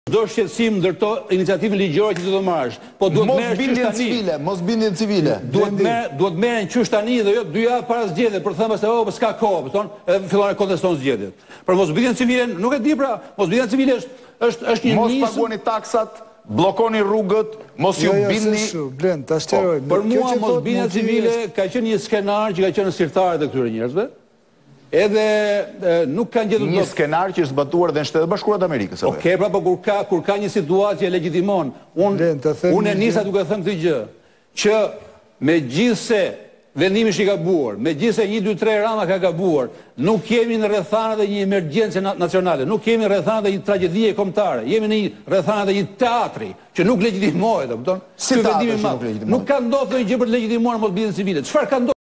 Do shqetësim ndërto iniciativën ligjore që do të marrësh. Po duhet merresh mos bindjen civile. Duhet merren qysh tani dhe jo 2 javë para zgjedhjeve për të thënë se po s'ka kohë, po thon, edhe fillon të konteston zgjedhjet. Për mosbindjen civile, nuk e di pra, mosbindja civile është një mos paguani taksat, bllokoni rrugët, mos ju bindni. Për mua mosbindja civile ka qenë një skenar që ka qenë sirtare të këtyre njerëzve. Edhe nuk kanë gjetur një skenar që është zbatuar edhe në Shtetet Bashkuara të Amerikës. Okej, pra po kur ka një situatë që legjitimon, unë nisa duke thënë këtë gjë, që megjithse vendimi është i gabuar, megjithse 1, 2, 3 Rama ka gabuar, nuk jemi në rrethanat e një emergjencë nacionale, nuk jemi në rrethanat e një tragjedie kombëtare, jemi në rrethanat e një teatri që nuk legjitimohet, e kupton? Si teatri që nuk legjitimohet? Nuk ka ndodhur ndonjë gjë për të legjitimuar mosbindjen civile. Çfarë ka ndodhur?